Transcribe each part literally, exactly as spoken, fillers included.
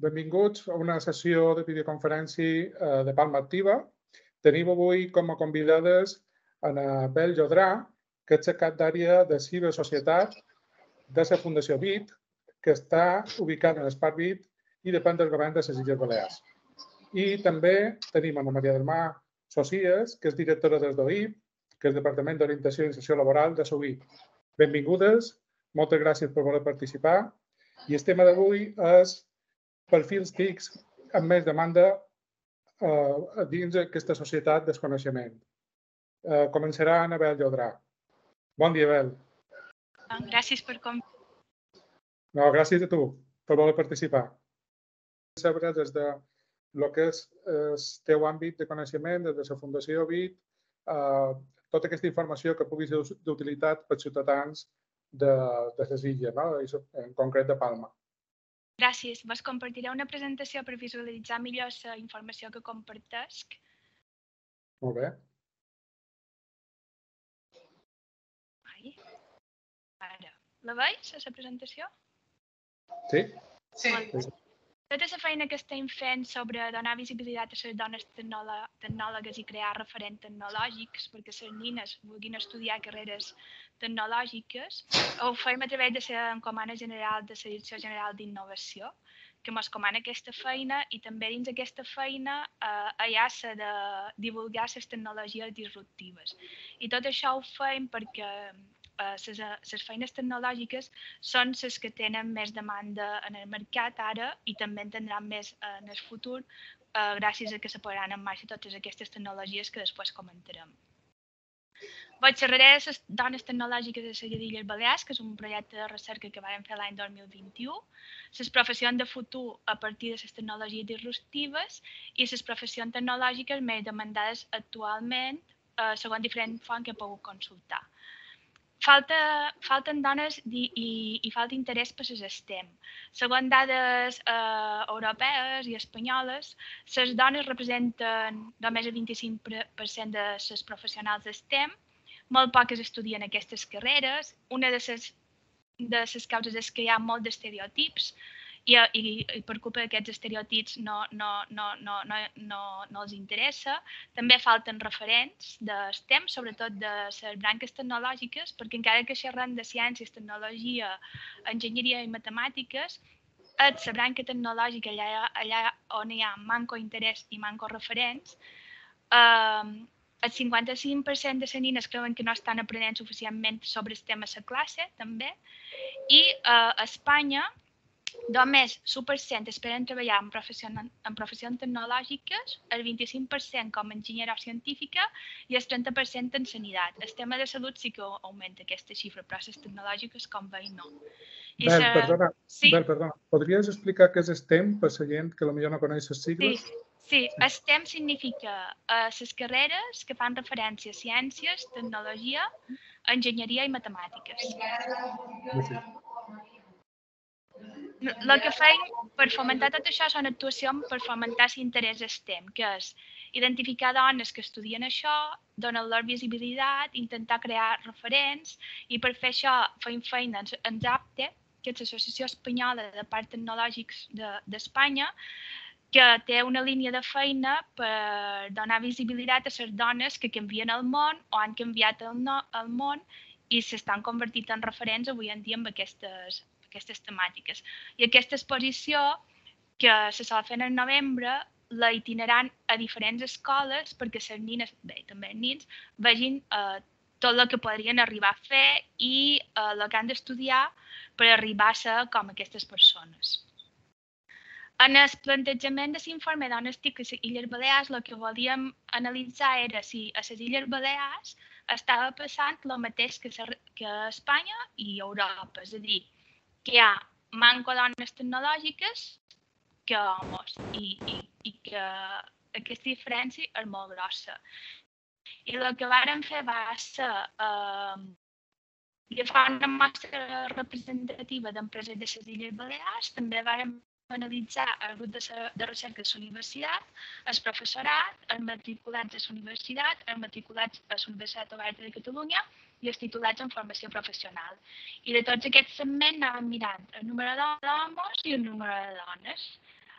benvinguts a una sessió de videoconferència de Palma Activa. Tenim avui com a convidades Anabel Llodrà, que és la cap d'àrea de cibersocietat de la Fundació BIT, que està ubicada en l'Espai BIT i depèn del govern de les Illes Balears. I també tenim Ana Maria del Mar Socias, que és directora des d'O I P, que és el Departament d'Orientació i Inserció Laboral de l'O I P. Benvingudes, moltes gràcies per voler participar. I el tema d'avui és perfils T I Cs amb més demanda dins aquesta societat del coneixement. Començarà Anabel Llodrà. Bon dia, Abel. Gràcies per com... No, gràcies a tu per voler participar. Saber des de el que és el teu àmbit de coneixement, des de la Fundació BIT, tota aquesta informació que pugui ser d'utilitat per als ciutadans de les illes, en concret de Palma. Gràcies. Vos compartiré una presentació per visualitzar millor la informació que compartesc. Molt bé. Ara, la veus, la presentació? Sí. Sí. Tota la feina que estem fent sobre donar visibilitat a les dones tecnòlogues i crear referents tecnològics perquè les nines vulguin estudiar carreres tecnològiques, ho fem a través de l'Encomana General de la Direcció General d'Innovació, que ens comana aquesta feina i també dins aquesta feina hi ha la de divulgar les tecnologies disruptives. I tot això ho fem perquè les feines tecnològiques són les que tenen més demanda en el mercat ara i també en tindran més en el futur gràcies a que se posaran en marxa totes aquestes tecnologies que després comentarem. Vaig xerraré de les dones tecnològiques de les Illes Balears, que és un projecte de recerca que vam fer l'any dos mil vint-i-u, les professions de futur a partir de les tecnologies disruptives i les professions tecnològiques més demandades actualment segons diferents fonts que he pogut consultar. Falta, falten dones i, i, i falta interès per les STEM. Segons dades eh, europees i espanyoles, les dones representen només el vint-i-cinc per cent de les professionals de STEM, molt poques estudien aquestes carreres, una de les, de les causes és que hi ha molt d'estereotips i, i, i per culpa d'aquests estereotips no, no, no, no, no, no, no els interessa. També falten referents de STEM, sobretot de les branques tecnològiques, perquè encara que xerrem de ciències, tecnologia, enginyeria i matemàtiques, és la branca tecnològica allà, allà on hi ha manco interès i manco referents. Eh, el cinquanta-cinc per cent de les nines creuen que no estan aprenent suficientment sobre el tema a la classe, també. I eh, a Espanya, només l'u per cent esperen treballar en professions, en professions tecnològiques, el vint-i-cinc per cent com a enginyera científica i el trenta per cent en sanitat. El tema de salut sí que augmenta aquesta xifra, però les tecnològiques, com veiem, no. I Bel, se... perdona, sí? Bel, perdona, podries explicar què és STEM per la gent que potser no coneix les sigles? Sí, sí. STEM significa uh, les carreres que fan referència a ciències, tecnologia, enginyeria i matemàtiques. Sí. El que fem per fomentar tot això són actuacions per fomentar l'interès STEM, que és identificar dones que estudien això, donar-los visibilitat, intentar crear referents i per fer això fem feina en APTE, que és l'Associació Espanyola de Parcs Tecnològics d'Espanya, que té una línia de feina per donar visibilitat a les dones que canvien el món o han canviat el, no, el món i s'estan convertint en referents avui en dia amb aquestes aquestes temàtiques. I aquesta exposició, que se sol fer en novembre, la itineraran a diferents escoles perquè les nines, bé, també els nins, vegin eh, tot el que podrien arribar a fer i eh, el que han d'estudiar per arribar a ser com aquestes persones. En el plantejament de l'informe Dones T I C a les Illes Balears, el que volíem analitzar era si a les Illes Balears estava passant el mateix que a Espanya i Europa, és a dir, que hi ha manco dones tecnològiques que homes i, i, i que aquesta diferència és molt grossa. I el que vàrem fer va ser eh, agafar una mostra representativa d'empreses de les Illes Balears, també vàrem analitzar el grup de, de recerca de la universitat, el professorat, els matriculats de la universitat, els matriculats a la Universitat Oberta de Catalunya i els titulats en formació professional. I de tots aquests segments anàvem mirant el número d'homes i el número de dones.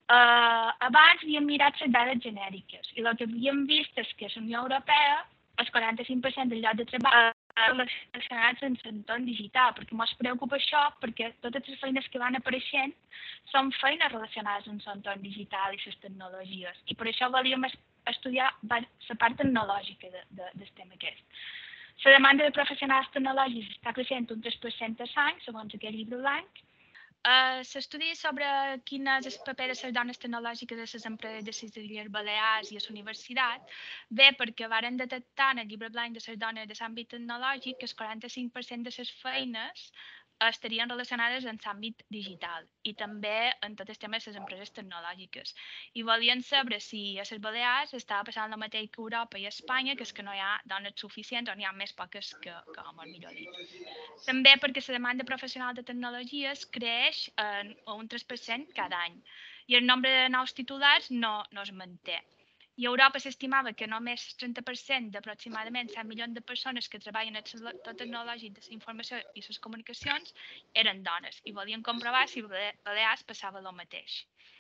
Uh, abans havíem mirat les dades genèriques i el que havíem vist és que a la Unió Europea el quaranta-cinc per cent del lloc de treball relacionats amb l'entorn digital, perquè ens preocupa això, perquè totes les feines que van apareixent són feines relacionades amb l'entorn digital i les tecnologies, i per això volíem estudiar la part tecnològica de, de, del tema aquest. La demanda de professionals tecnològics està creixent un tres per cent a l'any, segons aquest llibre blanc. Uh, L'estudi sobre quin és el paper de les dones tecnològiques a les empreses de les Illes Balears i a la universitat ve perquè varen detectar en el llibre blanc de les dones de l'àmbit tecnològic que el quaranta-cinc per cent de les feines estarien relacionades amb l'àmbit digital i també en tot el tema de les empreses tecnològiques. I volien saber si a les Balears estava passant el mateix que a Europa i a Espanya, que és que no hi ha dones suficients o n'hi ha més poques que, que homes, millor dit. També perquè la demanda professional de tecnologies creix en un tres per cent cada any i el nombre de nous titulars no, no es manté. I a Europa s'estimava que només el trenta per cent d'aproximadament set milions de persones que treballen en el sector tecnològic de la informació i les comunicacions eren dones i volien comprovar si a Balears passava el mateix.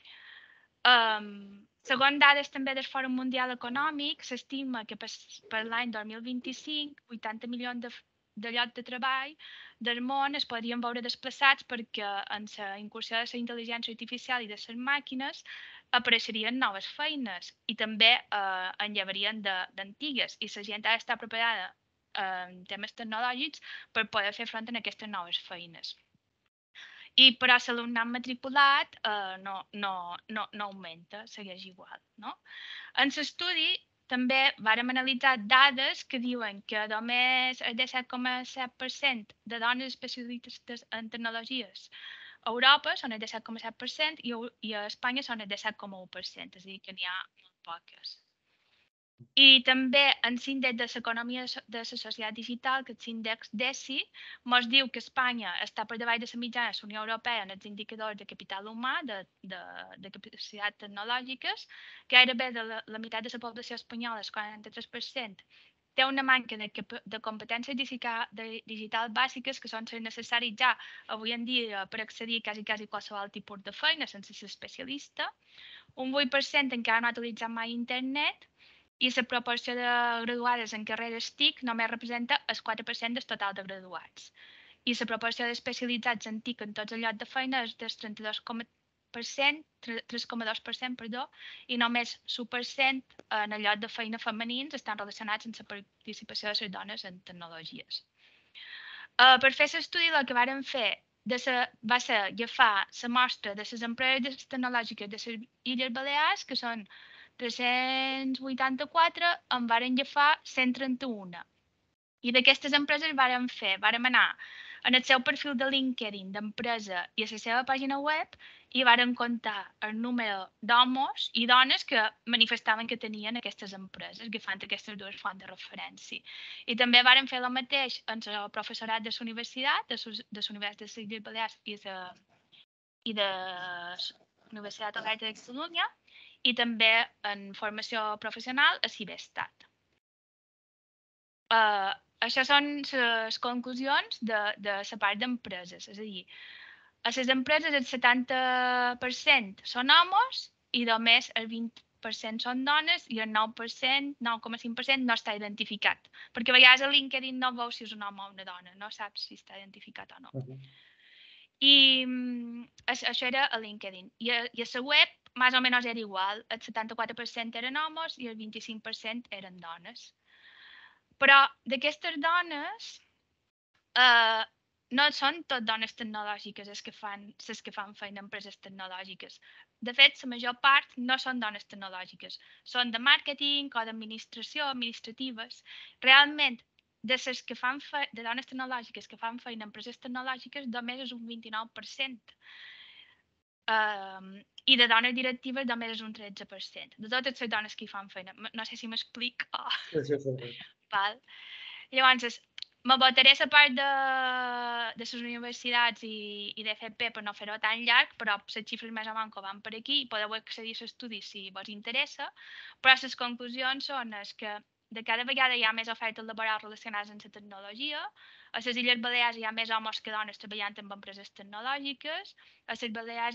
Um, segons dades també del Fòrum Mundial Econòmic, s'estima que per, per l'any dos mil vint-i-cinc vuitanta milions de, de llocs de treball del món es podrien veure desplaçats perquè en la incursió de la intel·ligència artificial i de les màquines apareixerien noves feines i també eh, en llevarien d'antigues i la gent ha d'estar preparada en temes tecnològics per poder fer front a aquestes noves feines. I però l'alumnat matriculat eh, no, no, no, no augmenta, segueix igual. No? En l'estudi també vàrem analitzar dades que diuen que només el disset coma set per cent de dones especialistes en tecnologies a Europa són el disset coma set per cent i, i a Espanya són el disset coma u per cent, és a dir, que n'hi ha molt poques. I també en l'índex de l'economia de la societat digital, que és l'índex D E S I, ens diu que Espanya està per davall de la mitjana de la Unió Europea en els indicadors de capital humà, de, de, de capacitats tecnològiques, gairebé de la, la meitat de la població espanyola, el quaranta-tres per cent, té una manca de, de competències digital, de, digital bàsiques que són necessaris ja avui en dia per accedir a quasi, quasi qualsevol tipus de feina sense ser especialista. Un vuit per cent encara no ha utilitzat mai internet i la proporció de graduades en carreres T I C només representa el quatre per cent del total de graduats. I la proporció d'especialitzats en T I C en tots els llocs de feina és del trenta-dos coma tres coma dos per cent, perdó, i només l'u per cent en el lloc de feina femenins estan relacionats amb la participació de les dones en tecnologies. Uh, per fer l'estudi, el que vàrem fer de sa, va ser agafar la mostra de les empreses tecnològiques de les Illes Balears, que són tres-cents vuitanta-quatre, en vàrem agafar cent trenta-un. I d'aquestes empreses vàrem fer, vàrem anar en el seu perfil de LinkedIn d'empresa i a la seva pàgina web i varen comptar el número d'homes i dones que manifestaven que tenien aquestes empreses, agafant aquestes dues fonts de referència. I també varen fer el mateix en el professorat de la universitat, de la Universitat de les Illes Balears i de, i de la Universitat Oberta de Catalunya, i també en formació professional a Cibestat. Uh, això són les conclusions de, de la part d'empreses, és a dir, a les empreses el setanta per cent són homes i només el vint per cent són dones i el nou per cent, nou coma cinc per cent no està identificat. Perquè a vegades a LinkedIn no veus si és un home o una dona, no saps si està identificat o no. Uh-huh. I um, això era a LinkedIn. I a, i a la web, més o menys era igual. El setanta-quatre per cent eren homes i el vint-i-cinc per cent eren dones. Però d'aquestes dones, eh, no són tot dones tecnològiques les que fan, les que fan feina en empreses tecnològiques. De fet, la major part no són dones tecnològiques. Són de màrqueting o d'administració, administratives. Realment, de les que fan fe... de dones tecnològiques que fan feina en empreses tecnològiques, només és un vint-i-nou per cent. Um, I de dones directives només és un tretze per cent. De totes les dones que hi fan feina. No sé si m'explic. Oh. Sí, sí, sí. Val. Llavors, me votaré la part de, de les universitats i, i d'F P per no fer-ho tan llarg, però les xifres més o menys van per aquí i podeu accedir a l'estudi si vos interessa. Però les conclusions són que de cada vegada hi ha més ofertes laborals relacionades amb la tecnologia. A les Illes Balears hi ha més homes que dones treballant en empreses tecnològiques. A les Balears hi ha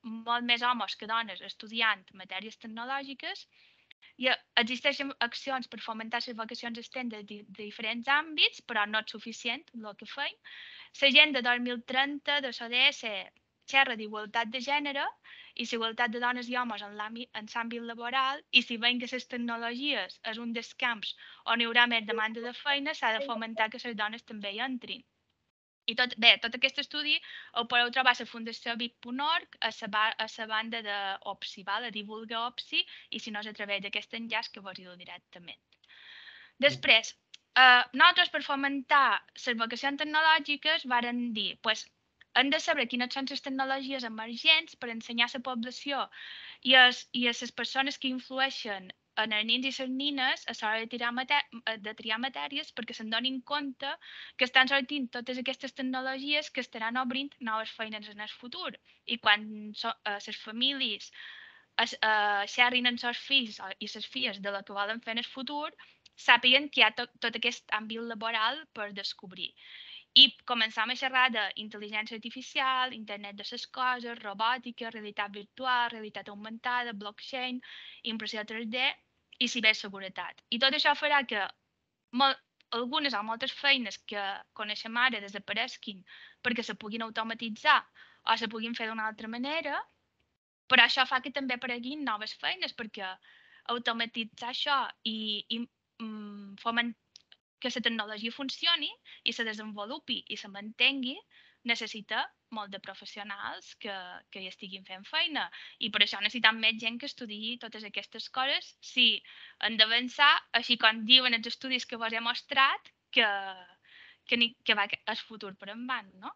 molt més homes que dones estudiant matèries tecnològiques i existeixen accions per fomentar les vocacions STEM de, de diferents àmbits, però no és suficient el que feim. L'agenda dos mil trenta de l'O D S xerra d'igualtat de gènere i l'igualtat de dones i homes en l'àmbit laboral, i si veiem que les tecnologies és un dels camps on hi haurà més demanda de feina, s'ha de fomentar que les dones també hi entrin. I tot, bé, tot aquest estudi el podeu trobar a la Fundació Vic punt org, a la, a la banda d'Opsi, a Divulga Opsi, i si no és a través d'aquest enllaç que vos hi diu directament. Després, eh, nosaltres per fomentar les vocacions tecnològiques varen dir, pues, hem de saber quines són les tecnologies emergents per ensenyar a la població i a, i a les persones que influeixen en els nins i les nines a l'hora de, tirar de triar matèries, perquè se'n donin compte que estan sortint totes aquestes tecnologies que estaran obrint noves feines en el futur. I quan so, eh, les famílies es, eh, xerrin amb els fills i les filles de la que volen fer en el futur, sàpiguen que hi ha to, tot aquest àmbit laboral per descobrir. I començam a xerrar d'intel·ligència artificial, internet de les coses, robòtica, realitat virtual, realitat augmentada, blockchain, impressió tres D i ciberseguretat. I tot això farà que molt, algunes o moltes feines que coneixem ara desapareguin perquè se puguin automatitzar o se puguin fer d'una altra manera, però això fa que també apareguin noves feines, perquè automatitzar això i, i mm, fomentar que la tecnologia funcioni i se desenvolupi i se mantengui, necessita molt de professionals que, que hi estiguin fent feina. I per això necessitem més gent que estudiï totes aquestes coses si hem d'avançar, així com diuen els estudis que vos he mostrat, que, que, que va el futur per endavant, no?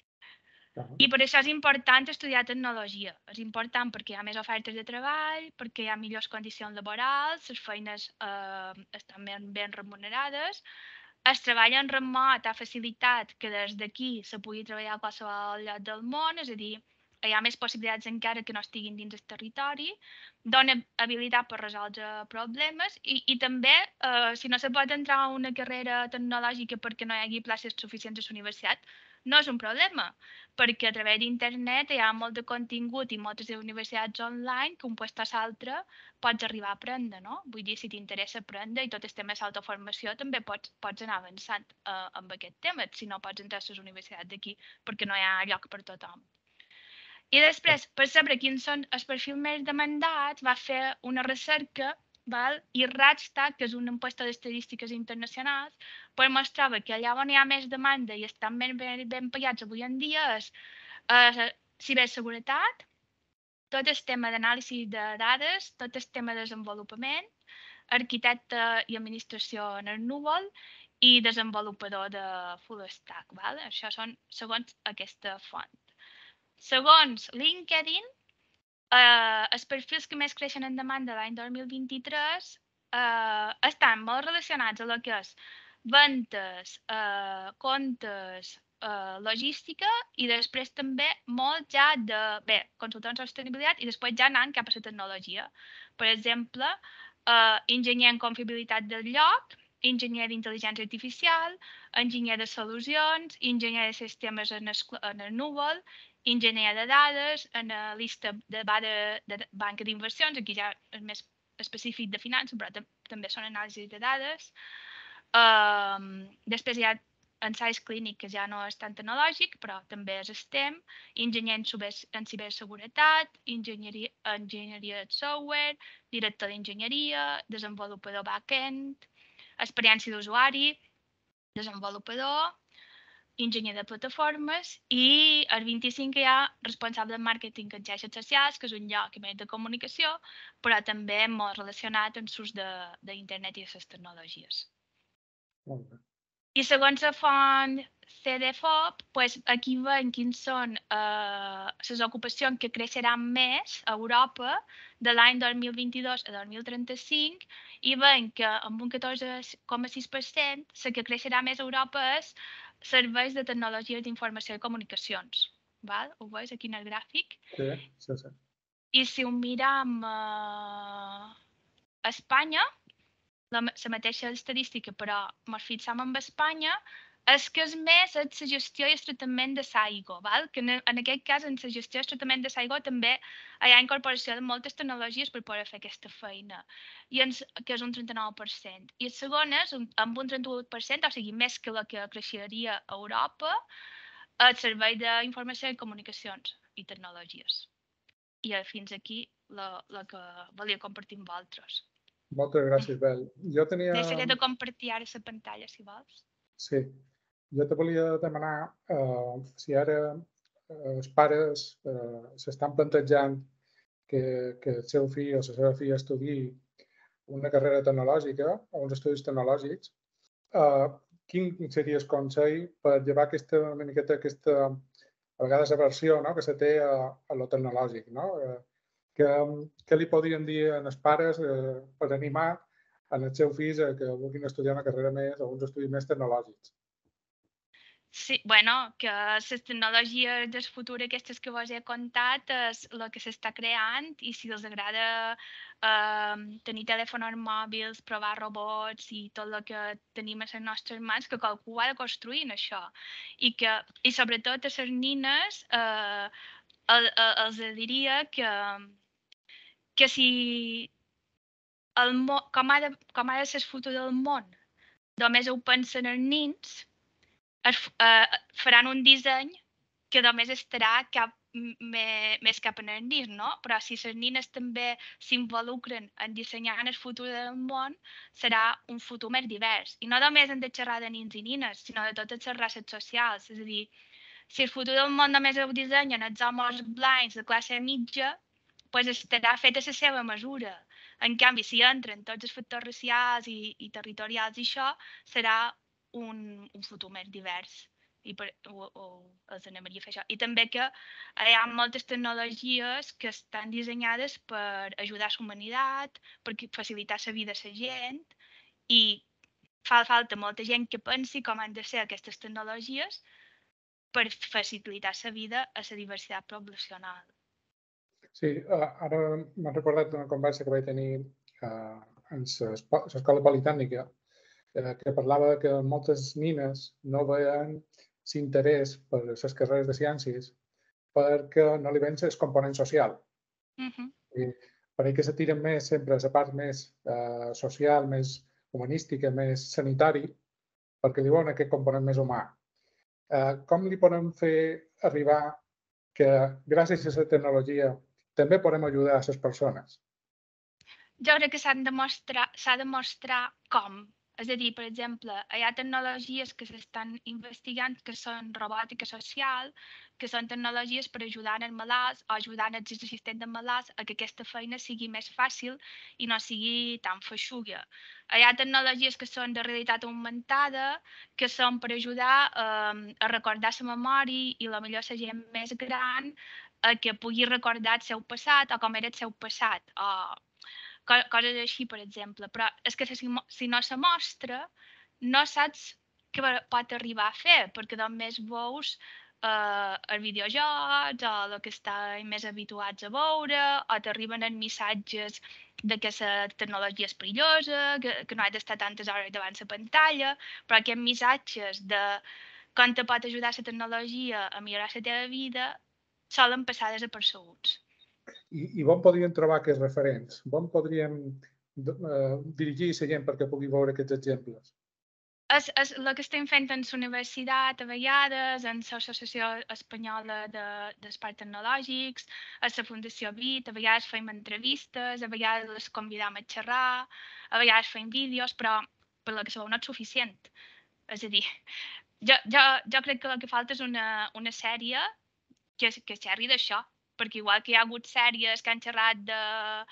I per això és important estudiar tecnologia. És important perquè hi ha més ofertes de treball, perquè hi ha millors condicions laborals, les feines eh, estan ben, ben remunerades, es treballa en remot ha facilitat que des d'aquí se pugui treballar a qualsevol lloc del món, és a dir, hi ha més possibilitats encara que no estiguin dins el territori, dona habilitat per resoldre problemes i, i també, eh, si no se pot entrar a una carrera tecnològica perquè no hi hagi places suficients a la universitat, no és un problema, perquè a través d'internet hi ha molt de contingut i moltes universitats online que un lloc a l'altre pots arribar a aprendre, no? Vull dir, si t'interessa aprendre i tot el tema d'autoformació també pots, pots anar avançant eh, amb aquest tema, si no pots entrar a les universitats d'aquí perquè no hi ha lloc per tothom. I després, per saber quins són els perfils més demandats, va fer una recerca, val? I Randstad, que és un impuesto d'estadístiques internacionals, pues mostrava que allà on hi ha més demanda i estan ben, ben, ben pagats avui en dia és eh, ciberseguretat, tot el tema d'anàlisi de dades, tot el tema de desenvolupament, arquitecte i administració en el núvol i desenvolupador de full stack. Val? Això són segons aquesta font. Segons LinkedIn, eh, els perfils que més creixen en demanda l'any dos mil vint-i-tres eh, estan molt relacionats a el que és ventes, eh, comptes, eh, logística i després també molt ja de, bé, consultants de sostenibilitat i després ja anant cap a la tecnologia. Per exemple, eh, enginyer en confiabilitat del lloc, enginyer d'intel·ligència artificial, enginyer de solucions, enginyer de sistemes en el, en el núvol, enginyer de dades, analista de, de, de banca d'inversions, aquí ja és més específic de finances, però també són anàlisis de dades. Um, després hi ha ensaios clínics, que ja no és tan tecnològic, però també és STEM, enginyer en, en ciberseguretat, enginyeria, enginyeria de software, director d'enginyeria, desenvolupador back-end, experiència d'usuari, desenvolupador, enginyer de plataformes i el vint-i-cinc hi ha responsable de màrqueting en xarxes socials, que és un lloc més de comunicació, però també molt relacionat amb l'ús d'internet i de les tecnologies. Molt bé. I segons la font C D F O P, pues, aquí veiem quins són eh, les ocupacions que creixeran més a Europa de l'any dos mil vint-i-dos a dos mil trenta-cinc i veiem que amb un catorze coma sis per cent la que creixerà més a Europa és serveis de tecnologies d'informació i comunicacions. Val? Ho veus aquí en el gràfic? Sí, sí, sí. I si ho miram eh, a Espanya, la, la mateixa estadística, però ens fixam en Espanya, És que és més és la gestió i el tractament de l'aigua, val? Que en, en aquest cas, en la gestió i el tractament de l'aigua també hi ha incorporació de moltes tecnologies per poder fer aquesta feina, i ens, que és un trenta-nou per cent. I el segon és, un, amb un trenta-vuit per cent, o sigui, més que la que creixeria a Europa, el servei d'informació i comunicacions i tecnologies. I fins aquí la, la que volia compartir amb vosaltres. Moltes gràcies, Bel. Jo tenia... Deixaré de compartir ara la pantalla, si vols. Sí. Jo te volia demanar eh, si ara eh, els pares eh, s'estan plantejant que, que el seu fill o la seva filla estudi una carrera tecnològica o uns estudis tecnològics, eh, quin seria el consell per llevar aquesta, una miqueta aquesta, a vegades, aversió, no?, que se té a, a lo tecnològic, no? Eh, que, què li podrien dir als pares eh, per animar en els seus fills a que vulguin estudiar una carrera més o uns estudis més tecnològics? Sí, bueno, que les tecnologies del futur, aquestes que vos he contat, és el que s'està creant, i si els agrada eh, tenir telèfons mòbils, provar robots i tot el que tenim a les nostres mans, que qualcú ha de construir en això. I, que, i sobretot a les nines eh, el, el, els diria que, que si el mo, com, ha de, com ha de ser el futur del món, només ho pensen els nins, es, eh, faran un disseny que només estarà cap, me, més cap en els nins, no? Però si les nines també s'involucren en dissenyar el futur del món, serà un futur més divers. I no només hem de xerrar de nins i nines, sinó de totes les races socials. És a dir, si el futur del món només ho dissenyen els homes blancs de classe mitja, pues estarà fet a la seva mesura. En canvi, si entren tots els factors racials i, i territorials i això, serà un, un futur més divers. I per, o, o els animaria a fer això. I també que hi ha moltes tecnologies que estan dissenyades per ajudar a la humanitat, per facilitar la vida a la gent, i fa falta molta gent que pensi com han de ser aquestes tecnologies per facilitar la vida a la diversitat poblacional. Sí, ara m'ha recordat una conversa que vaig tenir en l'escola politècnica, que parlava que moltes nines no veien l'interès per les carreres de ciències perquè no li veien el component social. Uh -huh. I per ahir que se tiren més sempre a la part més eh, social, més humanística, més sanitari, perquè li veuen aquest component més humà. Eh, com li podem fer arribar que gràcies a la tecnologia també podem ajudar a les persones? Jo crec que s'han de mostrar, s'ha de mostrar com. És a dir, per exemple, hi ha tecnologies que s'estan investigant que són robòtica social, que són tecnologies per ajudar els malalts o ajudar els assistents de malalts a que aquesta feina sigui més fàcil i no sigui tan feixuga. Hi ha tecnologies que són de realitat augmentada, que són per ajudar eh, a recordar la memòria i la millor la gent més gran a que pugui recordar el seu passat o com era el seu passat, o coses així, per exemple. Però és que si, si no se mostra, no saps què pot arribar a fer, perquè només veus eh, els videojocs o el que estan més habituats a veure, o t'arriben els missatges de que la tecnologia és perillosa, que, que no has d'estar tantes hores davant la pantalla, però aquests missatges de com te pot ajudar la tecnologia a millorar la teva vida solen passar desapercebuts. I, i on podríem trobar aquests referents? On podríem eh, dirigir la gent perquè pugui veure aquests exemples? És, és el que estem fent en la universitat a vegades, en l'Associació Espanyola de, d'Espais Tecnològics, a la Fundació BIT, a vegades fem entrevistes, a vegades les convidam a xerrar, a vegades fem vídeos, però per la que sabeu no és suficient. És a dir, jo, jo, jo crec que el que falta és una, una sèrie que, que xerri d'això, perquè igual que hi ha hagut sèries que han xerrat de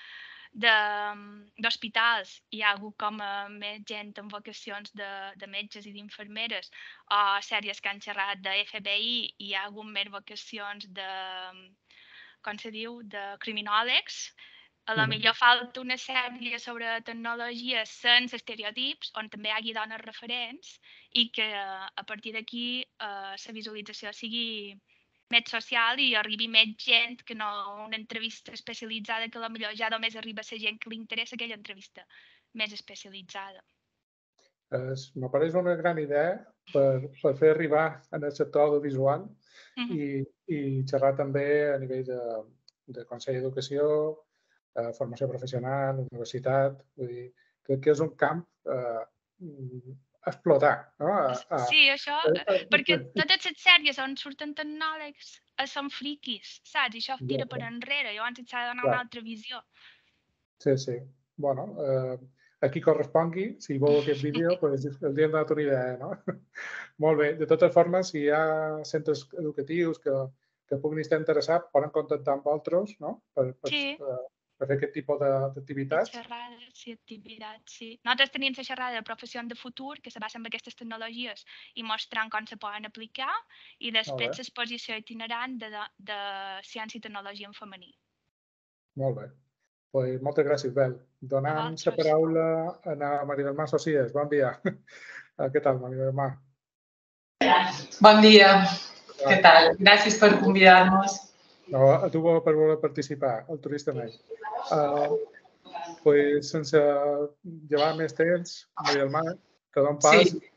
d'hospitals, hi ha hagut com a més gent amb vocacions de, de metges i d'infermeres, o sèries que han xerrat de F B I i hi ha hagut més vocacions de, com se diu, de criminòlegs. A la millor falta una sèrie sobre tecnologia sense estereotips, on també hi hagi dones referents i que a partir d'aquí eh, la visualització sigui més social i arribi més gent que no una entrevista especialitzada que potser ja només arriba a la gent que li interessa aquella entrevista més especialitzada. Me pareix una gran idea per, per fer arribar en el sector audiovisual Mhm. i, i xerrar també a nivell de, de Consell d'Educació, eh, formació professional, universitat. Vull dir, crec que és un camp eh, a explotar. No? A, a, Sí, això, a, a, perquè totes les sèries on surten tecnòlegs són friquis, saps? I això tira per enrere, llavors s'ha de donar Clar. una altra visió. Sí, sí. Bueno, eh, a qui correspongui, si veu aquest vídeo, pues, els hem donat una idea, no? Molt bé. De totes formes, si hi ha centres educatius que, que puguin estar interessats, poden contactar amb vosaltres, no? Per, per, Sí. per fer aquest tipus d'activitats. Xerrades i activitats, sí. Nosaltres tenim la xerrada de professió de futur, que se basa en aquestes tecnologies i mostrant com se poden aplicar, i després l'exposició itinerant de, de ciència i tecnologia en femení. Molt bé. Pues moltes gràcies, Bel. Donant la paraula a Maria del Mar Socias. Bon dia. Què tal, Maria del Mar? Bon dia. Què tal? Gràcies per convidar-nos. No, a tu per voler participar, el turista mai. Uh, pues sense llevar més temps, Maria del Mar, te dono pas. Sí.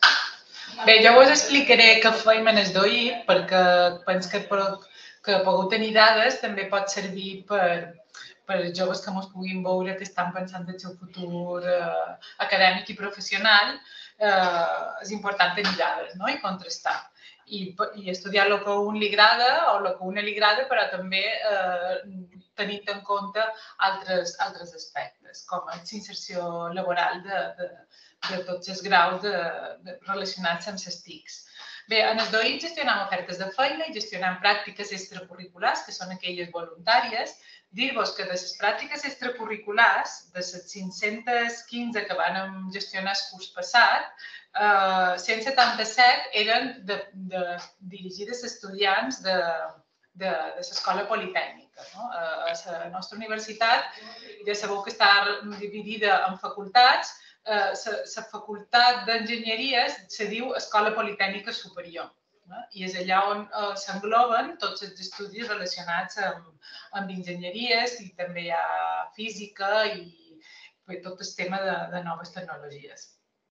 Bé, jo us explicaré què fem en el D O I, perquè penso que, que poder tenir dades també pot servir per, per joves que ens puguin veure que estan pensant en el seu futur eh, acadèmic i professional. Eh, és important tenir dades, no? I contrastar. I, i estudiar el que a un li agrada o el que a una li agrada, però també eh, tenint en compte altres, altres aspectes, com la inserció laboral de, de, de tots els graus de, de, relacionats amb les T I Cs. Bé, en el D O I gestionem ofertes de feina i gestionem pràctiques extracurriculars, que són aquelles voluntàries. Dir-vos que de les pràctiques extracurriculars, de les cinc-centes quinze que vam gestionar el curs passat, eh, cent setanta-set eren de, de, dirigides a estudiants de, de, de l'escola politècnica. No? A la nostra universitat, ja sabeu que està dividida en facultats. La facultat d'enginyeria se diu Escola Politècnica Superior i és allà on s'engloben tots els estudis relacionats amb, amb enginyeries i també hi ha física i tot el tema de, de noves tecnologies.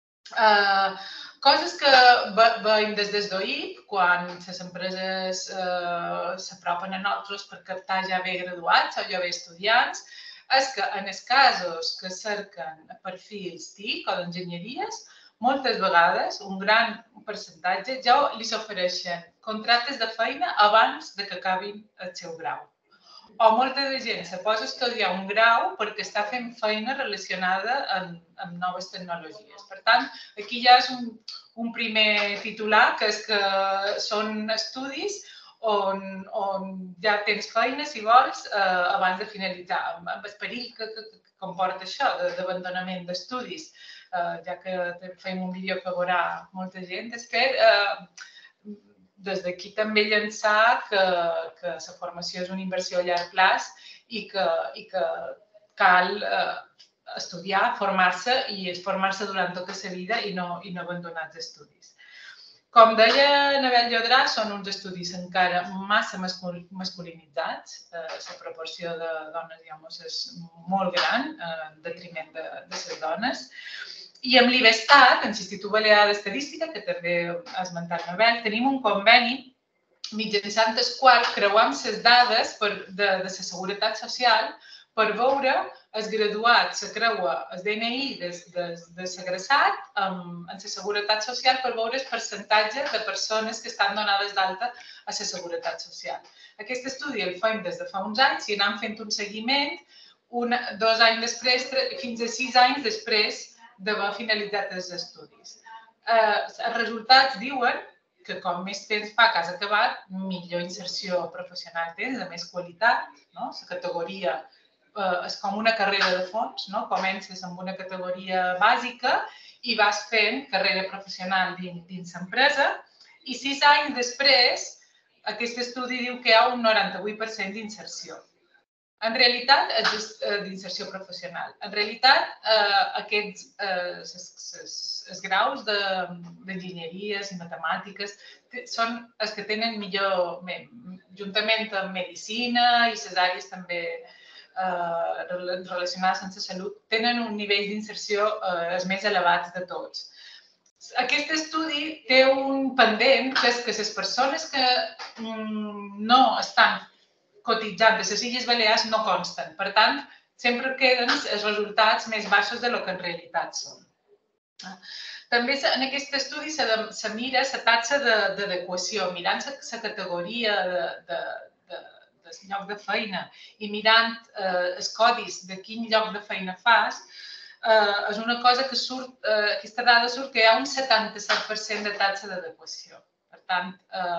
Uh, coses que veiem des del D O I quan les empreses uh, s'apropen a nosaltres per captar ja bé graduats o ja bé estudiants és que en els casos que cerquen perfils T I C o d'enginyeries, moltes vegades, un gran percentatge, ja li s'ofereixen contractes de feina abans de que acabin el seu grau. O molta de gent se posa a estudiar un grau perquè està fent feina relacionada amb, amb noves tecnologies. Per tant, aquí ja és un, un primer titular, que és que són estudis On, on ja tens feina, si vols, eh, abans de finalitzar, amb, amb el perill que, que, que comporta això, d'abandonament d'estudis, eh, ja que fem un vídeo que veurà molta gent. Després, eh, des d'aquí també llançar que, que la formació és una inversió a llarg plaç i que, i que cal eh, estudiar, formar-se i formar-se durant tota la vida i no, i no abandonar els estudis. Com deia Nabel Llodrà, són uns estudis encara massa masculinitzats. La proporció de dones i homes és molt gran, en detriment de, de les dones. I amb l'IBESTAT, l'Institut Balear d'Estadística, que també ha esmentat Nabel, tenim un conveni mitjançant el qual creuam les dades per, de, de la Seguretat Social per veure el graduat, se creua el D N I de, de, de l'agressat amb, amb la Seguretat Social per veure el percentatge de persones que estan donades d'alta a la Seguretat Social. Aquest estudi el fem des de fa uns anys i anem fent un seguiment una, dos anys després, fins a sis anys després d'haver finalitzat els estudis. Eh, els resultats diuen que com més temps fa que has acabat, millor inserció professional tens, de més qualitat, no? La categoria eh, és com una carrera de fons, no? Comences amb una categoria bàsica i vas fent carrera professional dins, dins l'empresa i sis anys després aquest estudi diu que hi ha un noranta-vuit per cent d'inserció. En realitat, d'inserció professional. En realitat, eh, aquests eh, es, els graus d'enginyeries i matemàtiques són els que tenen millor, juntament amb medicina i les àrees també relacionades amb la salut tenen un nivell d'inserció els més elevats de tots. Aquest estudi té un pendent, que és que les persones que no estan cotitzant de les Illes Balears no consten. Per tant, sempre queden els resultats més baixos del que en realitat són. També en aquest estudi se mira la taxa d'adequació, mirant la categoria del lloc de feina i mirant els codis de quin lloc de feina fas, és una cosa que surt, aquesta dada surt que hi ha un setanta-set per cent de taxa d'adequació. Per tant,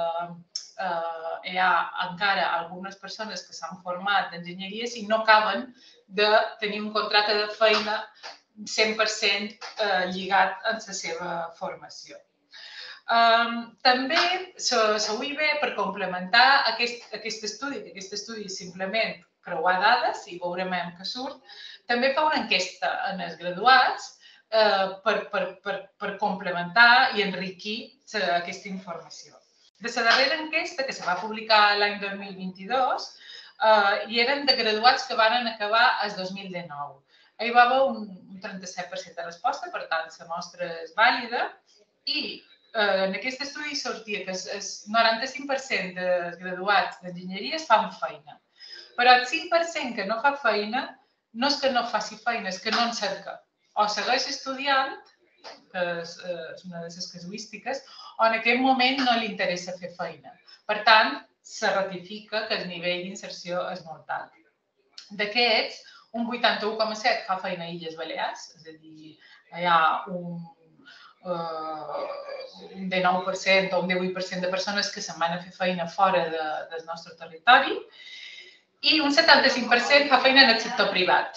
hi ha encara algunes persones que s'han format d'enginyeries i no acaben de tenir un contracte de feina cent per cent lligat amb la seva formació. També la U I B, per complementar aquest estudi, que aquest estudi és simplement creuar dades i veurem què surt, també fa una enquesta en els graduats per complementar i enriquir aquesta informació. De la darrera enquesta, que se va publicar l'any dos mil vint-i-dos, hi eren de graduats que van acabar el dos mil dinou. Hi va haver un trenta-set per cent de resposta, per tant, la mostra és vàlida, i en aquest estudi sortia que el noranta-cinc per cent dels graduats d'enginyeria fan feina. Però el cinc per cent que no fa feina no és que no faci feina, és que no en cerca. O segueix estudiant, que és una de les casuístiques, o en aquest moment no li interessa fer feina. Per tant, se ratifica que el nivell d'inserció és molt alt. D'aquests, un vuitanta-u coma set fa feina a Illes Balears, és a dir, hi ha un dinou per cent o un divuit per cent de persones que se'n van a fer feina fora del nostre territori, i un setanta-cinc per cent fa feina en el sector privat,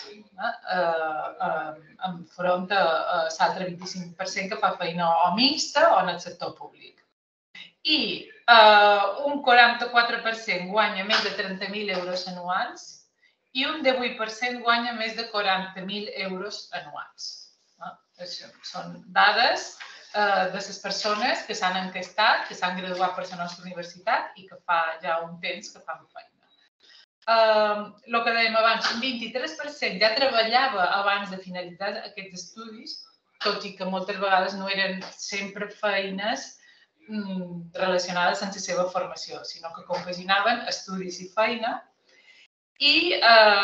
enfront a l'altre vint-i-cinc per cent que fa feina o mixta o en el sector públic. I un quaranta-quatre per cent guanya més de trenta mil euros anuals i un divuit per cent guanya més de quaranta mil euros anuals. Això són dades de les persones que s'han enquestat, que s'han graduat per la nostra universitat i que fa ja un temps que fan feina. El que dèiem abans, un vint-i-tres per cent ja treballava abans de finalitzar aquests estudis, tot i que moltes vegades no eren sempre feines relacionades amb la seva formació, sinó que compaginaven estudis i feina, i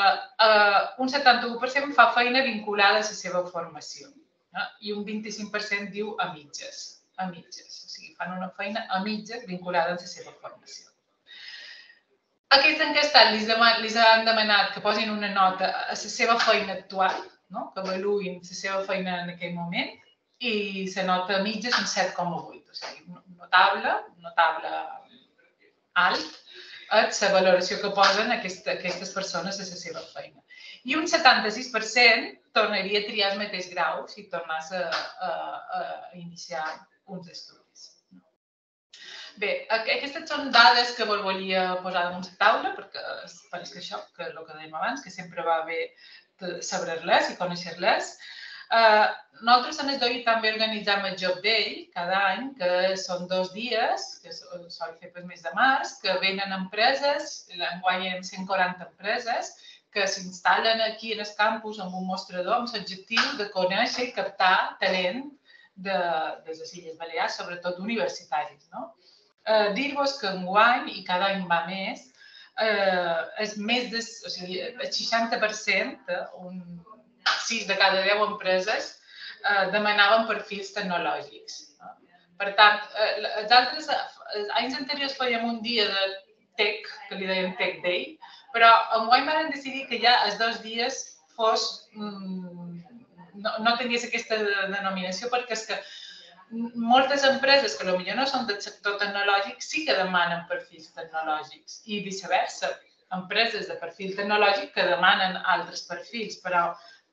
un setanta-u per cent fa feina vinculada a la seva formació i un vint-i-cinc per cent diu a mitges, a mitges, o sigui, fan una feina a mitges vinculada a la seva formació. Aquests enquestats li han demanat que posin una nota a la seva feina actual, que avaluïn la seva feina en aquell moment, i la nota a mitges és un set coma vuit, o sigui, notable, notable alt, és la valoració que posen aquestes persones a la seva feina. I un setanta-sis per cent tornaria a triar el mateix grau si tornàs a iniciar uns estudis. Bé, aquestes són dades que vos volia posar damunt la taula, perquè penso que això, que és el que dèiem abans, que sempre va bé saber-les i conèixer-les. Nosaltres en el D O I també organitzem el Job Day cada any, que són dos dies, que sol fer pel mes de març, que venen empreses, enguany hi ha cent quaranta empreses, que s'instal·len aquí en el campus amb un mostrador amb l'objectiu de conèixer i captar talent de les Illes Balears, sobretot universitaris. Dir-vos que enguany, i cada any va més, és més del seixanta per cent, sis de cada deu empreses, demanaven perfils tecnològics. Per tant, els altres anys anteriors fèiem un dia de tech, que li deien Tech Day, però enguany vam decidir que ja els dos dies fos, no tingués aquesta denominació, perquè és que moltes empreses que potser no són del sector tecnològic sí que demanen perfils tecnològics i viceversa, empreses de perfil tecnològic que demanen altres perfils, però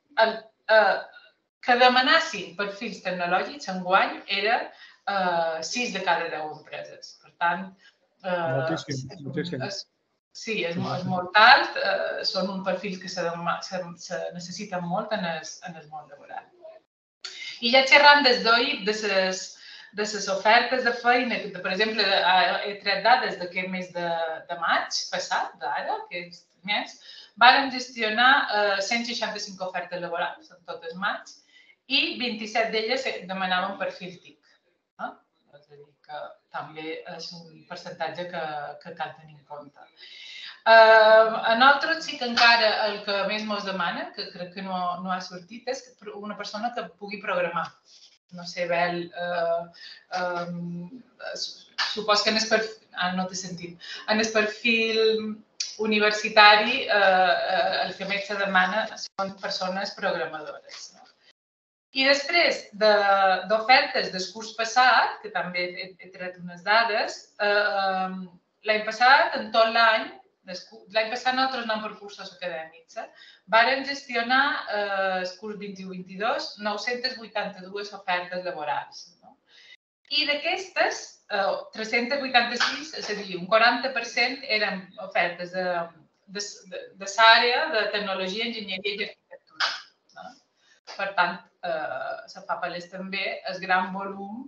que demanassin perfils tecnològics enguany era sis de cada deu empreses. Per tant, moltíssim, moltíssim. Sí, és molt alt, són un perfil que se necessiten molt en el món laboral. I ja xerrant des d'O I, de les ofertes de feina, per exemple, he tret dades d'aquest mes de maig passat, d'ara, aquest mes, vàrem gestionar cent seixanta-cinc ofertes laborals, en totes mans, i vint-i-set d'elles demanaven perfil T I C. És a dir, que també és un percentatge que cal tenir en compte. A nosaltres sí que encara el que més ens demana, que crec que no ha sortit, és una persona que pugui programar. No sé, Bel, supos que en el perfil, ah, no té sentit, en el perfil universitari el que més se demana són persones programadores. I després d'ofertes del curs passat, que també he tret unes dades, l'any passat, en tot l'any, l'any passat nosaltres anem per cursos acadèmics, vàrem gestionar el curs vint-i-u vint-i-dos nou-centes vuitanta-dues ofertes laborals. I d'aquestes, tres-centes vuitanta-sis, és a dir, un quaranta per cent eren ofertes de l'àrea de tecnologia, enginyeria i arquitectura. Per tant, se fa palès també el gran volum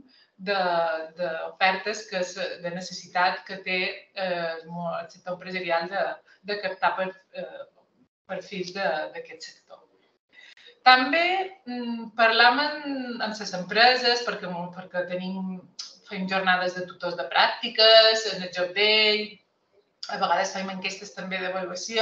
d'ofertes de necessitat que té el sector empresarial de captar perfils d'aquest sector. També parlam amb les empreses perquè fem jornades de tutors de pràctiques, en el Job Day, a vegades fem enquestes també d'avaluació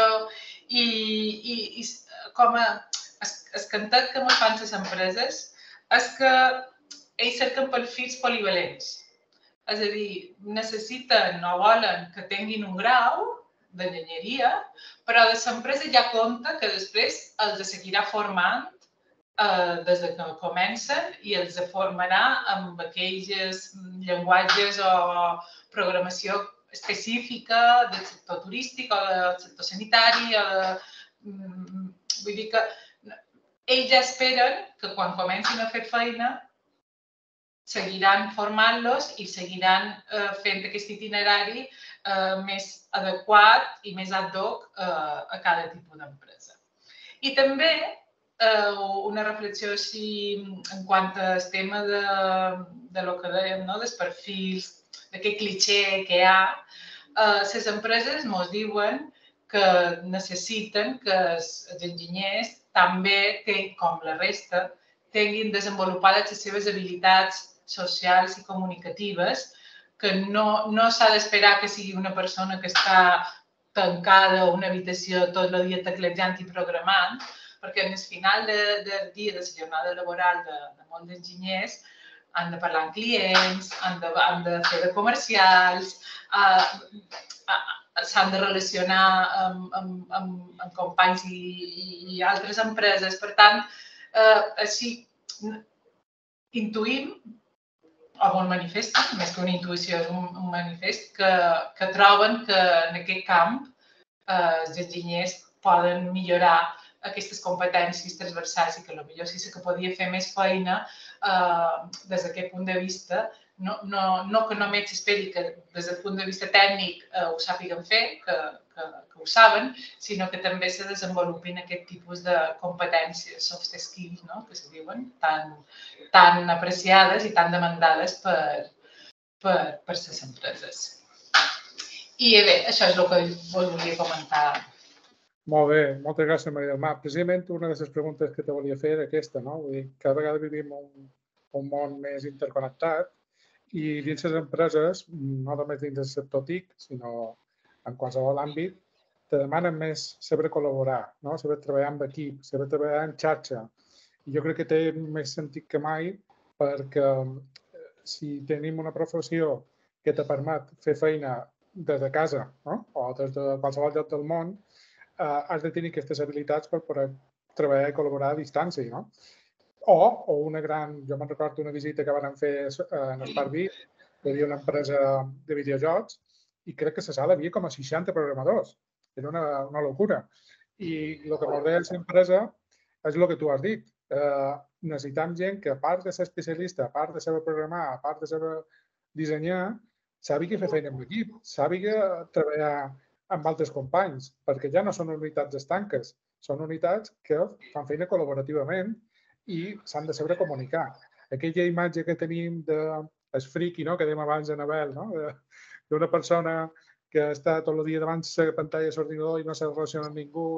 i com a el cantat que ens fan les empreses és que ells cerquen perfils polivalents. És a dir, necessiten o volen que tinguin un grau d'enginyeria, però l'empresa ja compta que després els seguirà formant des que comencen i els formarà amb aquells llenguatges o programació específica del sector turístic o del sector sanitari. Vull dir que ells ja esperen que quan comencin a fer feina seguiran formant-los i seguiran fent aquest itinerari més adequat i més ad hoc a cada tipus d'empresa. I també una reflexió en quant al tema del que dèiem, dels perfils, d'aquest clitxé que hi ha. Les empreses ens diuen que necessiten que els enginyers també, com la resta, tinguin desenvolupades les seves habilitats socials i comunicatives, que no s'ha d'esperar que sigui una persona que està tancada a una habitació tot el dia teclejant i programant, perquè al final del dia de la jornada laboral de molts enginyers han de parlar amb clients, han de fer de comercials, s'han de relacionar amb companys i altres empreses. Per tant, així intuïm, o un manifest, més que una intuïció, és un manifest, que troben que en aquest camp els enginyers poden millorar aquestes competències transversals i que potser sí que podia fer més feina des d'aquest punt de vista. No que només s'esperi que des del punt de vista tècnic ho sàpiguen fer, que ho saben, sinó que també se desenvolupin aquest tipus de competències, soft skills, que se diuen, tan apreciades i tan demandades per les empreses. I bé, això és el que volia comentar. Molt bé, moltes gràcies, Maria del Mar. Precisament una de les preguntes que te volia fer era aquesta, no? Vull dir, cada vegada vivim un món més interconnectat i dins les empreses, no només dins del sector T I C, sinó en qualsevol àmbit, te demanen més saber col·laborar, saber treballar amb equip, saber treballar en xarxa. I jo crec que té més sentit que mai perquè si tenim una professió que te permet fer feina des de casa o des de qualsevol lloc del món, has de tenir aquestes habilitats per poder treballar i col·laborar a distància. O una gran... Jo me'n recordo una visita que vam fer en Sparkbit, hi havia una empresa de videojocs i crec que a la sala hi havia com a seixanta programadors. Era una locura. I el que ens deia l'empresa és el que tu has dit. Necessitem gent que, a part de ser especialista, a part de saber programar, a part de saber dissenyar, sàpiga fer feina amb l'equip, sàpiga treballar amb altres companys, perquè ja no són unitats estanques, són unitats que fan feina col·laborativament i s'han de saber comunicar. Aquella imatge que tenim del friki, que dèiem abans de Nabel, d'una persona que està tot el dia davant de la pantalla de l'ordinador i no se relaciona amb ningú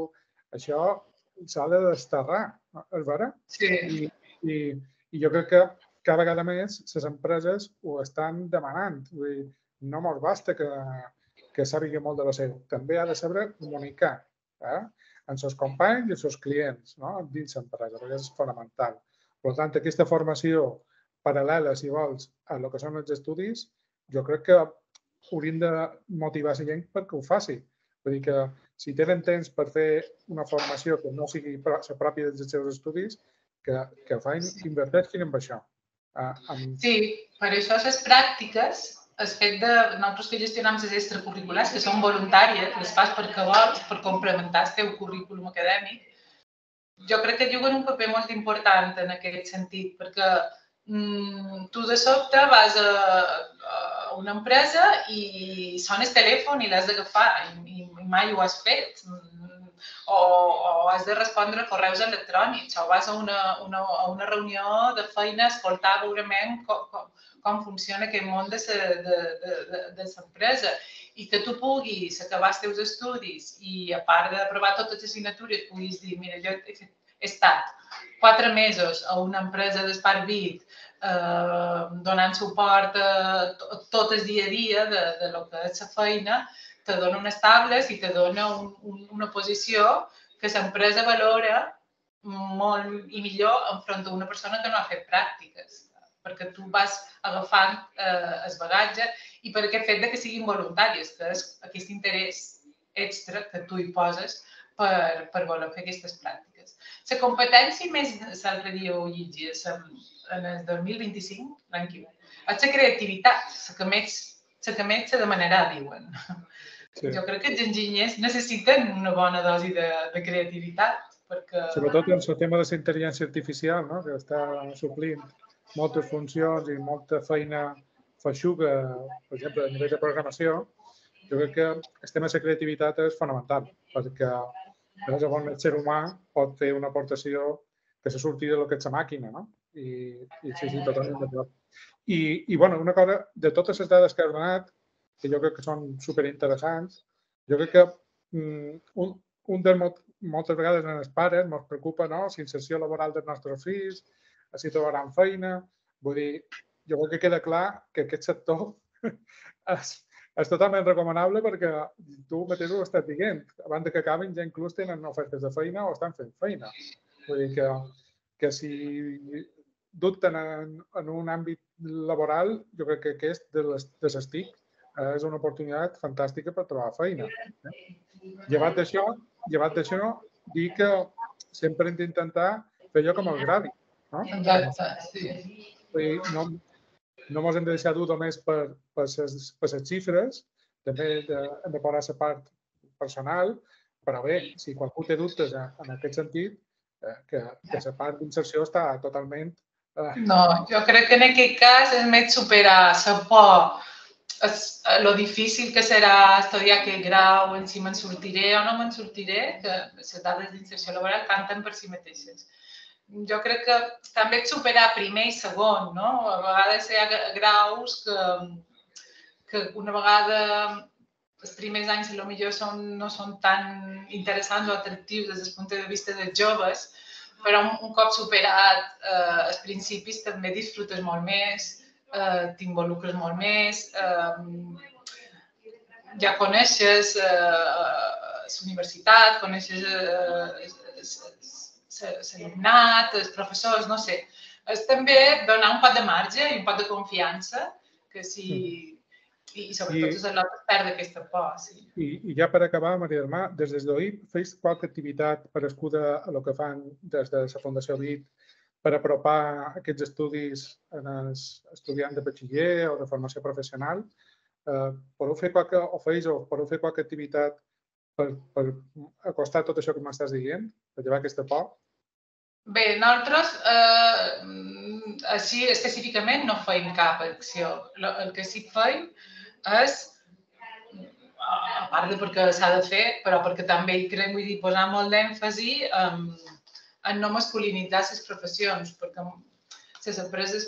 això s'ha de desterrar, és vera? Sí. I, i, I jo crec que cada vegada més les empreses ho estan demanant. Vull dir, no mos basta que, que sàpiga molt de lo seu. També ha de saber comunicar eh? amb els companys i els seus clients, no? Dins l'empresa, perquè és fonamental. Per tant, aquesta formació paral·lela, si vols, a el que són els estudis, jo crec que hauríem de motivar la gent perquè ho faci. Vull dir que si tenen temps per fer una formació que no sigui la pròpia dels seus estudis, que, que facin, que inverteixin en això. Uh, amb... Sí, per això les pràctiques, el fet de nosaltres que gestionem les extracurriculars, que són voluntàries, les fas perquè vols, per complementar el teu currículum acadèmic, jo crec que juguen un paper molt important en aquest sentit, perquè mm, tu de sobte vas a, a una empresa i sona el telèfon i l'has d'agafar i, i mai ho has fet. O, o has de respondre a correus electrònics, o vas a una, una, a una reunió de feina a escoltar veurement com, com, com funciona aquest món de l'empresa. I que tu puguis acabar els teus estudis i, a part d'aprovar totes les assignatures, puguis dir, mira, jo he, fet, he estat quatre mesos a una empresa d'Sparkbit eh, donant suport a, a tot el dia a dia de, de lo que és la feina, te dona unes tables i te dona un, un, una posició que l'empresa valora molt i millor enfront d'una persona que no ha fet pràctiques, perquè tu vas agafant eh, el bagatge i per aquest fet de que siguin voluntàries, que és aquest interès extra que tu hi poses per, per voler fer aquestes pràctiques. La competència més, l'altre dia ho llegia, en el dos mil vint-i-cinc, l'any que ve, és la creativitat, la que més, la que més se demanarà, diuen. Sí. Jo crec que els enginyers necessiten una bona dosi de, de creativitat. Perquè... Sobretot en el tema de la intel·ligència artificial, no? Que està suplint moltes funcions i molta feina feixuga, per exemple, a nivell de programació. Jo crec que el tema de la creativitat és fonamental, perquè llavors el ser humà pot fer una aportació que se surti de lo que és la màquina, no? I, i sí, sí, totalment d'acord. I, i, bueno, una cosa, de totes les dades que has donat, que jo crec que són superinteressants. Jo crec que mm, un, un dels molt, moltes vegades en els pares ens preocupa, no?, la inserció laboral dels nostres fills, si trobaran feina. Vull dir, jo crec que queda clar que aquest sector és, és totalment recomanable perquè tu mateix ho estàs dient. Abans que acabin ja inclús tenen ofertes de feina o estan fent feina. Vull dir que, que si dubten en, en un àmbit laboral, jo crec que aquest de les, de les TIC és una oportunitat fantàstica per trobar feina. Llevat d'això, llevat d'això, dir que sempre hem d'intentar fer allò com el gradi. No? Exacte, sí. No, no ens hem de deixar dur només per, per, les, per les xifres, també de, hem de posar la part personal, però bé, si qualcú té dubtes en, en aquest sentit, eh, que, que la part d'inserció està totalment... Eh... No, jo crec que en aquest cas és més superar la por, és lo difícil que serà estudiar aquest grau, en si me'n sortiré o no me'n sortiré, que les dades d'inserció laboral canten per si mateixes. Jo crec que també és superar primer i segon, no? A vegades hi ha graus que, que una vegada els primers anys potser són, no són tan interessants o atractius des del punt de vista dels joves, però un, un cop superat eh, els principis també disfrutes molt més, Uh, t'involucres molt més, uh, ja coneixes uh, la universitat, coneixes l'alumnat, uh, els professors, no sé. És també donar un pot de marge i un pot de confiança, que si... I, i sobretot és el que perd aquesta por. Sí. I, I ja per acabar, Maria del Mar, des d'O I P feis qualque activitat parescuda a el que fan des de la Fundació B I T per apropar aquests estudis als estudiants de batxiller o de formació professional? Eh, podeu fer qualque, o feis, o podeu fer qualque activitat per, per acostar tot això que m'estàs dient, per llevar aquesta por? Bé, nosaltres eh, així específicament no feim cap acció. El que sí que feim és, a part de perquè s'ha de fer, però perquè també hi crec, vull dir, posar molt d'èmfasi en en no masculinitzar les professions, perquè les empreses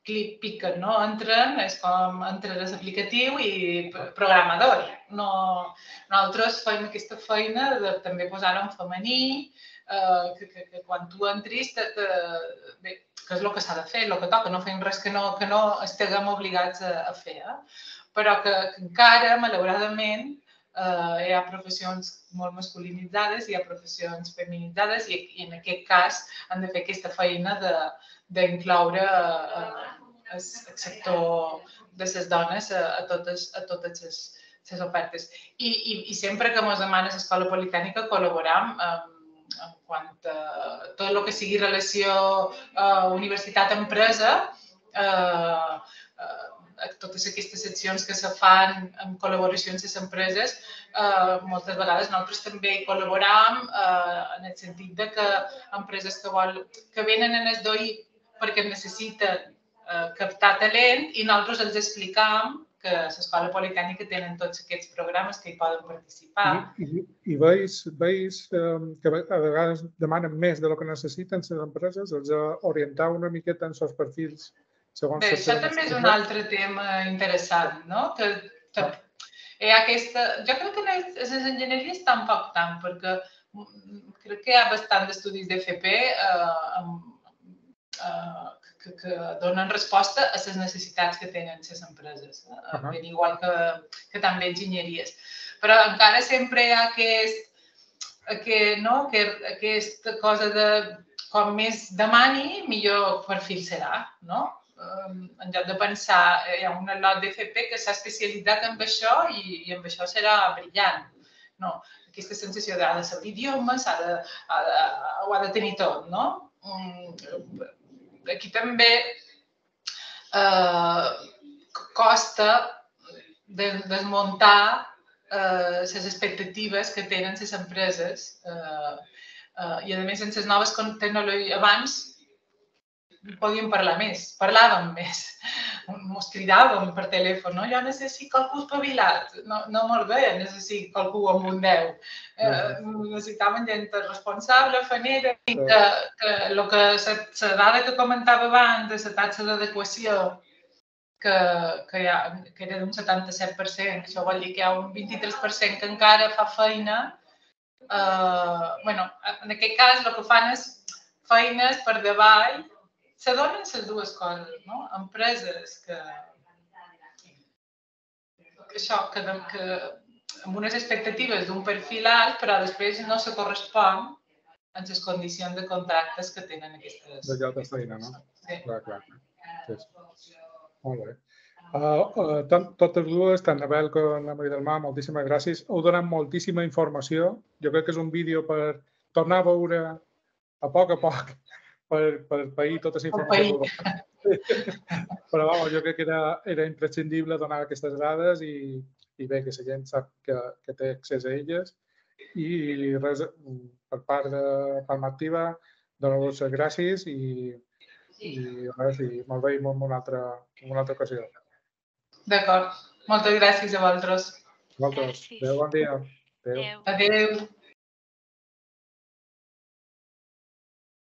clic, piquen, no? Entren, és com entrar a l'aplicatiu i programador. No, nosaltres fem aquesta feina de també posar-ho en femení, eh, que, que, que quan tu entris, te, te, bé, que és el que s'ha de fer, el que toca, no fem res que no, que no estiguem obligats a, a fer. Eh? Però que, que encara, malauradament, Uh, hi ha professions molt masculinitzades, hi ha professions feminitzades i, i en aquest cas han de fer aquesta feina d'incloure uh, el, el sector de les dones a, a totes, a totes les, les ofertes. I, i, I sempre que ens demana l'Escola Politècnica col·laboram um, en quant a tot el que sigui relació uh, universitat-empresa, uh, uh, totes aquestes seccions que se fan en col·laboració amb les empreses, eh, moltes vegades nosaltres també hi col·laboram eh, en el sentit de que empreses que, vol, que venen en el D O I perquè necessiten eh, captar talent i nosaltres els explicam que a l'Escola Politècnica tenen tots aquests programes que hi poden participar. I, i, i veus, veus eh, que a vegades demanen més de lo que necessiten les empreses, els orientar una miqueta en els perfils. Bé, això també és un altre tema interessant, no? Que, que hi ha aquesta... Jo crec que les enginyeries tampoc tant, perquè crec que hi ha bastant d'estudis d'F P eh, eh, que, que donen resposta a les necessitats que tenen les empreses, eh? Uh-huh. Ben igual que, que també enginyeries. Però encara sempre hi ha aquest, aquest, no? aquest, aquesta cosa de com més demani, millor perfil serà, no? En lloc de pensar, hi ha un lot d'F P que s'ha especialitzat en això i, i amb això serà brillant. No, aquesta sensació de, ha de saber idiomes, ha de, ha de, ho ha de tenir tot, no? Aquí també eh, costa de, desmuntar eh, les expectatives que tenen les empreses eh, eh, i, a més, en les noves tecnologies, abans podíem parlar més, parlàvem més, ens cridàvem per telèfon, no? Jo necessito qualcú espavilat, no, no molt bé, necessito qualcú amb un deu. Eh, necessitàvem gent responsable, fanera, i que, que el que la dada que comentava abans de la taxa d'adequació, que, que, ha, que era d'un setanta-set per cent, això vol dir que hi ha un vint-i-tres per cent que encara fa feina. Eh, bueno, en aquest cas el que fan és feines per davall. Se donen les dues coses, no? Empreses que, que això, que, que amb unes expectatives d'un perfil alt, però després no se correspon amb les condicions de contractes que tenen aquestes... De lloc de feina, no? Sí. Clar, clar. Sí. Molt bé. Uh, uh, tant, totes dues, tant Abel com la Maria del Mar, moltíssimes gràcies. Heu donat moltíssima informació. Jo crec que és un vídeo per tornar a veure a poc a poc per, per pair tota la informació. Però vamos, jo crec que era, era imprescindible donar aquestes dades i, i bé, que la gent sap que, que té accés a elles. I res, per part de Palma Activa, donar-vos les gràcies i, i, res, i molt bé, en una altra, en una altra ocasió. D'acord. Moltes gràcies a vosaltres. Vosaltres. Adéu, bon dia. Adéu. Adéu.